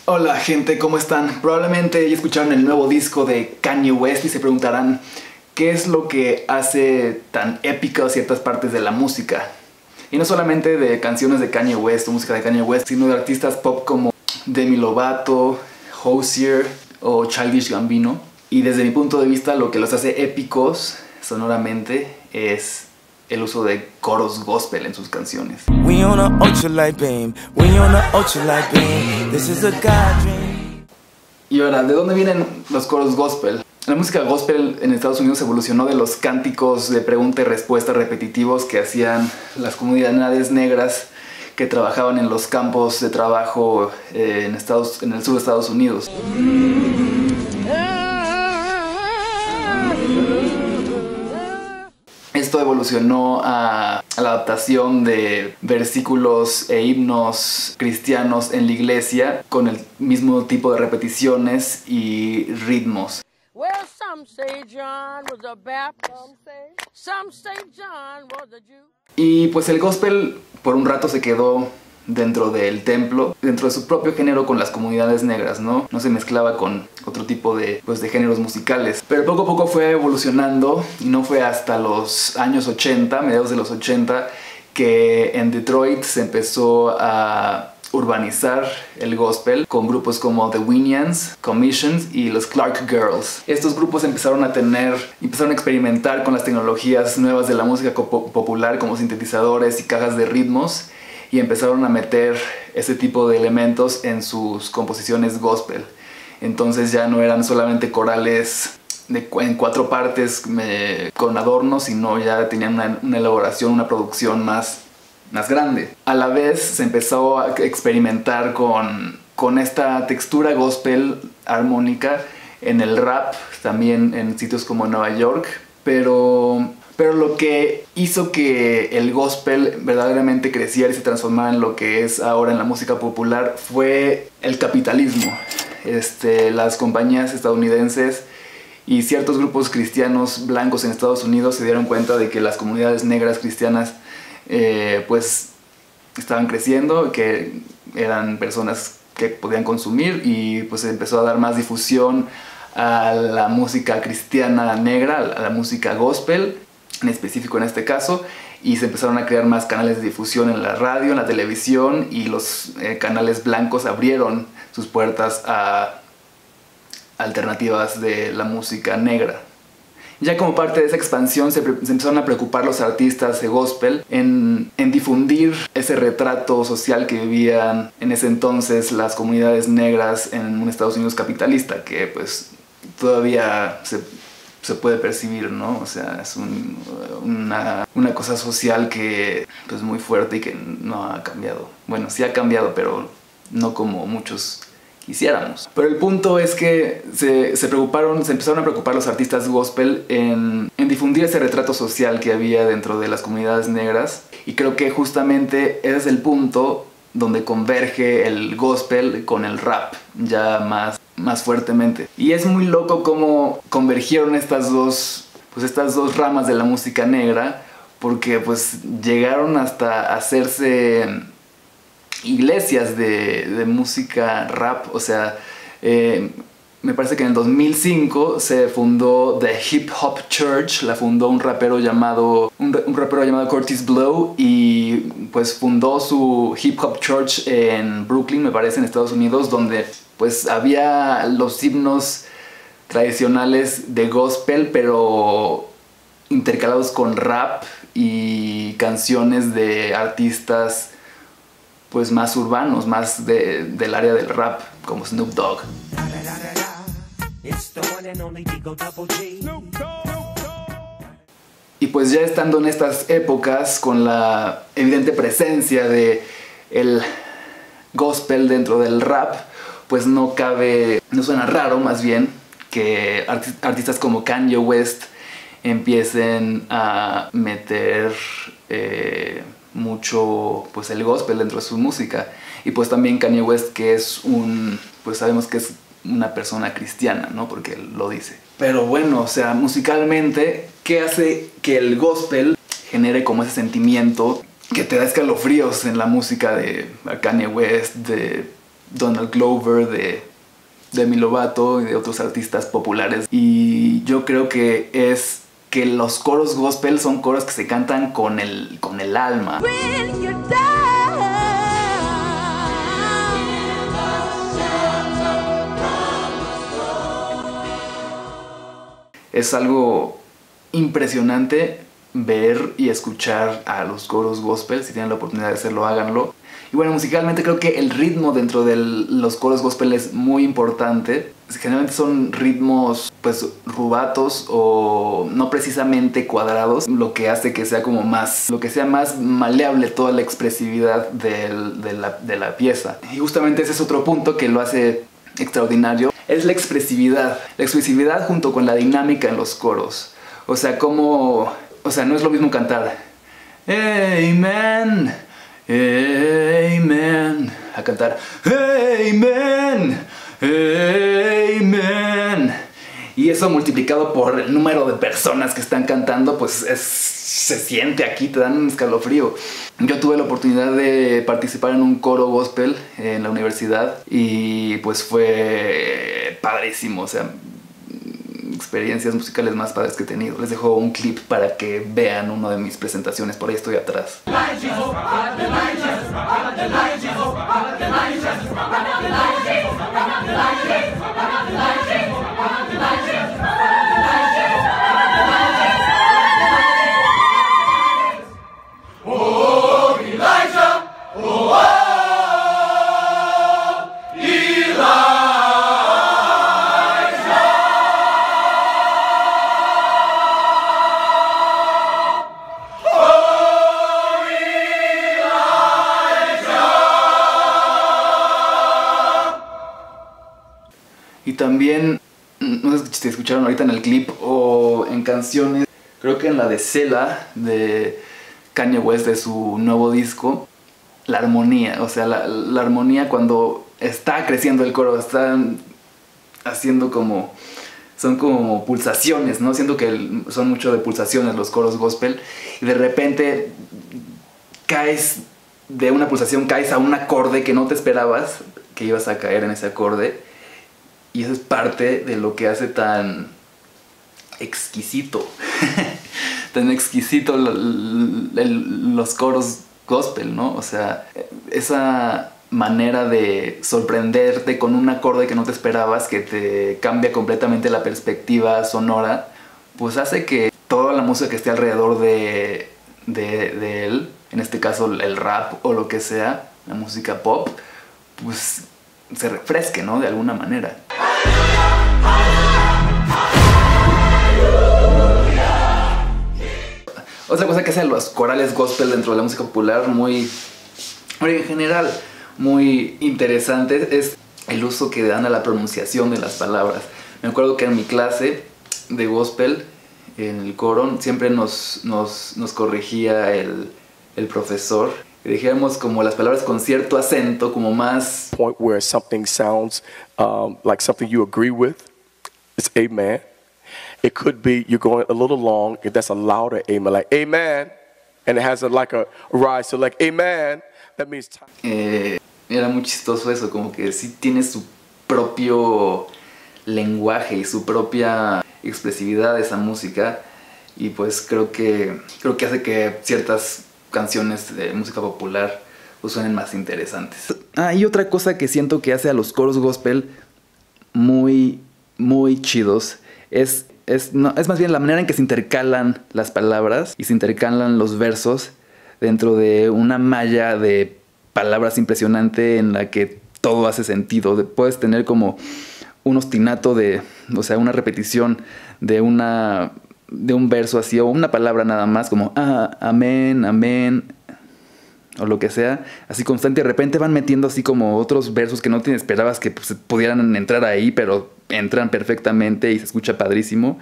Hola gente, ¿cómo están? Probablemente ya escucharon el nuevo disco de Kanye West y se preguntarán ¿qué es lo que hace tan épico ciertas partes de la música? Y no solamente de canciones de Kanye West o música de Kanye West, sino de artistas pop como Demi Lovato, Hozier o Childish Gambino. Y desde mi punto de vista lo que los hace épicos sonoramente es el uso de coros gospel en sus canciones. Y ahora, ¿de dónde vienen los coros gospel? La música gospel en Estados Unidos evolucionó de los cánticos de pregunta y respuesta repetitivos que hacían las comunidades negras que trabajaban en los campos de trabajo en el sur de Estados Unidos. Esto evolucionó a la adaptación de versículos e himnos cristianos en la iglesia con el mismo tipo de repeticiones y ritmos. Y pues el gospel por un rato se quedó dentro del templo, dentro de su propio género con las comunidades negras, ¿no? No se mezclaba con otro tipo de géneros musicales. Pero poco a poco fue evolucionando y no fue hasta los años 80, mediados de los 80, que en Detroit se empezó a urbanizar el gospel con grupos como The Winans, Commissions y los Clark Girls. Estos grupos empezaron a experimentar con las tecnologías nuevas de la música popular como sintetizadores y cajas de ritmos y empezaron a meter ese tipo de elementos en sus composiciones gospel. Entonces ya no eran solamente corales en 4 partes con adornos, sino ya tenían una elaboración, una producción más grande. A la vez se empezó a experimentar con esta textura gospel armónica en el rap, también en sitios como Nueva York, pero lo que hizo que el gospel verdaderamente creciera y se transformara en lo que es ahora en la música popular fue el capitalismo. Las compañías estadounidenses y ciertos grupos cristianos blancos en Estados Unidos se dieron cuenta de que las comunidades negras cristianas pues estaban creciendo, que eran personas que podían consumir y pues se empezó a dar más difusión a la música cristiana negra, a la música gospel en específico en este caso, y se empezaron a crear más canales de difusión en la radio, en la televisión, y los canales blancos abrieron sus puertas a alternativas de la música negra. Ya como parte de esa expansión se empezaron a preocupar los artistas de gospel en difundir ese retrato social que vivían en ese entonces las comunidades negras en un Estados Unidos capitalista, que pues todavía se puede percibir, ¿no? O sea, es una cosa social que pues muy fuerte y que no ha cambiado. Bueno, sí ha cambiado, pero no como muchos quisiéramos. Pero el punto es que se empezaron a preocupar los artistas gospel en difundir ese retrato social que había dentro de las comunidades negras, y creo que justamente ese es el punto donde converge el gospel con el rap ya más fuertemente. Y es muy loco cómo convergieron estas dos ramas de la música negra, porque pues llegaron hasta hacerse iglesias de música rap. O sea, me parece que en el 2005 se fundó The Hip Hop Church. La fundó un rapero llamado Curtis Blow, y pues fundó su Hip Hop Church en Brooklyn, me parece, en Estados Unidos, donde pues había los himnos tradicionales de gospel, pero intercalados con rap y canciones de artistas pues más urbanos, más del área del rap, como Snoop Dogg. Y pues ya estando en estas épocas, con la evidente presencia de el gospel dentro del rap, pues no suena raro más bien que artistas como Kanye West empiecen a meter mucho pues el gospel dentro de su música. Y pues también Kanye West, que es pues sabemos que es una persona cristiana, ¿no? Porque él lo dice. Pero bueno, o sea, musicalmente, ¿qué hace que el gospel genere como ese sentimiento que te da escalofríos en la música de Kanye West, de Donald Glover, de Demi Lovato y de otros artistas populares. Y yo creo que es que los coros gospel son coros que se cantan con el alma. Es algo impresionante ver y escuchar a los coros gospel. Si tienen la oportunidad de hacerlo, háganlo. Y bueno, musicalmente creo que el ritmo dentro de los coros gospel es muy importante. Generalmente son ritmos pues rubatos o no precisamente cuadrados, lo que hace que sea como más, lo que sea más maleable toda la expresividad de la pieza. Y justamente ese es otro punto que lo hace extraordinario, es la expresividad. La expresividad junto con la dinámica en los coros. O sea, no es lo mismo cantar Amen, Amen, a cantar Amen, Amen. Y eso multiplicado por el número de personas que están cantando, pues se siente aquí, te dan un escalofrío. Yo tuve la oportunidad de participar en un coro gospel en la universidad y pues fue padrísimo, o sea, experiencias musicales más padres que he tenido. Les dejo un clip para que vean una de mis presentaciones, por ahí estoy atrás. Y también, no sé si escucharon ahorita en el clip o en canciones, creo que en la de Cela de Kanye West, de su nuevo disco, la armonía, o sea, la armonía cuando está creciendo el coro, están haciendo como, son como pulsaciones, ¿no? Siento que son mucho de pulsaciones los coros gospel, y de repente caes de una pulsación, caes a un acorde que no te esperabas que ibas a caer en ese acorde. Y eso es parte de lo que hace tan exquisito, tan exquisito los coros gospel, ¿no? O sea, esa manera de sorprenderte con un acorde que no te esperabas, que te cambia completamente la perspectiva sonora, pues hace que toda la música que esté alrededor de él, en este caso el rap o lo que sea, la música pop, pues se refresque, ¿no? De alguna manera. Otra cosa que hacen los corales gospel dentro de la música popular en general muy interesante es el uso que dan a la pronunciación de las palabras. Me acuerdo que en mi clase de gospel, en el coro, siempre nos corregía el profesor. Que dijéramos como las palabras con cierto acento, como más... Point where something sounds like something you agree with. It's amen. It could be you're going a little long, and that's a louder amen, like amen, and it has like a rise, so like amen, that means... Era muy chistoso eso, como que sí tiene su propio lenguaje y su propia expresividad esa música, y pues creo que hace que ciertas canciones de música popular pues suenen más interesantes. Y otra cosa que siento que hace a los coros gospel muy chidos es más bien la manera en que se intercalan las palabras y se intercalan los versos dentro de una malla de palabras impresionante en la que todo hace sentido. Puedes tener como un ostinato o sea, una repetición de un verso así, o una palabra nada más, como amén, amén, o lo que sea, así constante. De repente van metiendo así como otros versos que no te esperabas que pues, pudieran entrar ahí, pero entran perfectamente y se escucha padrísimo.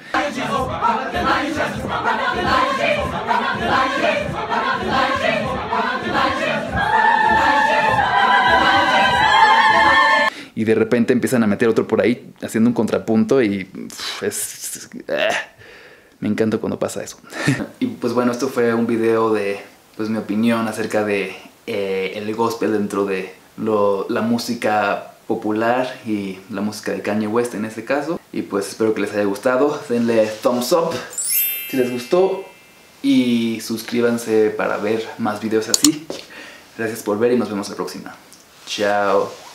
Y de repente empiezan a meter otro por ahí, haciendo un contrapunto, y me encanta cuando pasa eso. Y pues bueno, esto fue un video de pues mi opinión acerca de el gospel dentro de la música popular y la música de Kanye West en este caso. Y pues espero que les haya gustado. Denle thumbs up si les gustó y suscríbanse para ver más videos así. Gracias por ver y nos vemos la próxima. Chao.